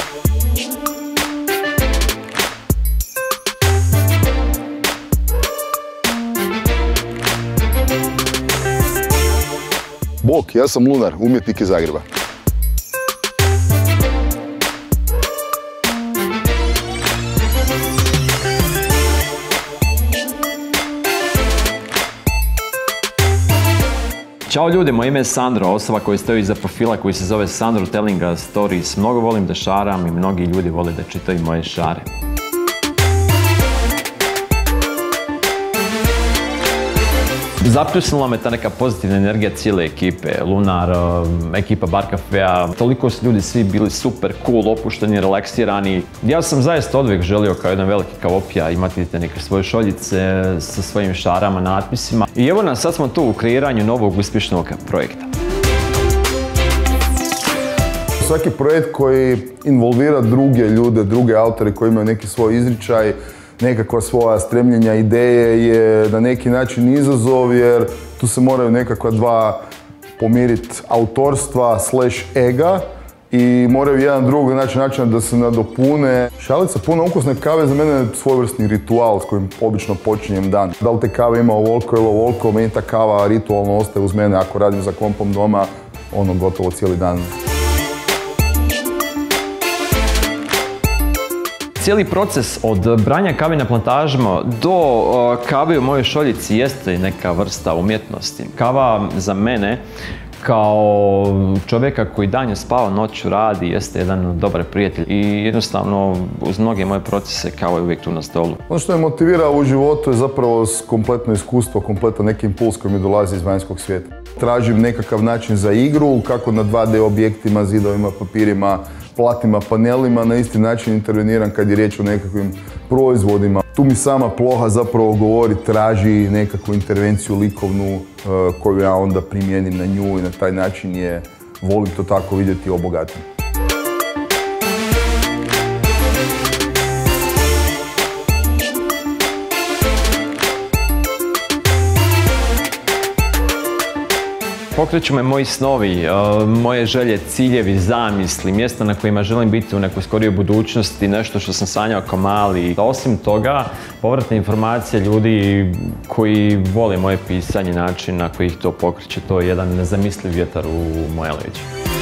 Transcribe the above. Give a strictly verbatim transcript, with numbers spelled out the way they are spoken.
Bok, ja sam Lunar, umjetnik iz Zagreba. Ćao ljudi, moje ime je Sandro, osoba koja stoji iza profila koji se zove Sandro Telling Stories. Mnogo volim da šaram i mnogi ljudi vole da čitaju moje šare. Zapljusnula me ta neka pozitivna energija cijele ekipe, Lunar, ekipa Barcaffea. Toliko su ljudi svi bili super cool, opušteni, relaksirani. Ja sam zaista odvijek želio kao jedan veliki kavopija imati te neke svoje šoljice sa svojim šarama, natpisima. I evo nas, sad smo tu u kreiranju novog uspješnog projekta. Svaki projekt koji involvira druge ljude, druge autore koji imaju neki svoj izričaj, nekakva svoja stremljenja, ideje je na neki način izazov jer tu se moraju nekakva dva pomiriti autorstva slash ega i moraju jedan drugog naći način da se nadopune. Šalica puna ukusne kave za mene je svojevrsni ritual s kojim obično počinjem dan. Da li te kave ima ovoliko ili ovoliko, meni ta kava ritualno ostaje uz mene ako radim za kompom doma, ono gotovo cijeli dan. Cijeli proces od branja kave na plantažama do kave u mojoj šoljici jeste neka vrsta umjetnosti. Kava za mene kao čovjeka koji danju spava, noću radi, jeste jedan dobar prijatelj i jednostavno uz mnoge moje procese kava je uvijek tu na stolu. Ono što me motivira u životu je zapravo kompletno iskustvo, kompletan neki impuls koji mi dolazi iz vanjskog svijeta. Tražim nekakav način za igru, kako na dva D objektima, zidovima, papirima, platima, panelima, na isti način interveniram kad je riječ o nekakvim proizvodima. Tu mi sama ploha zapravo govori, traži nekakvu intervenciju likovnu koju ja onda primijenim na nju i na taj način je, volim to tako vidjeti, obogatim. Pokreću me moji snovi, moje želje, ciljevi, zamisli, mjesta na kojima želim biti u nekoj skorijoj budućnosti, nešto što sam sanjao kao mali. Osim toga, povratne informacije ljudi koji vole moje pisanje, način na koji ih to pokreće, to je jedan nezamisliv vjetar u moje leđe.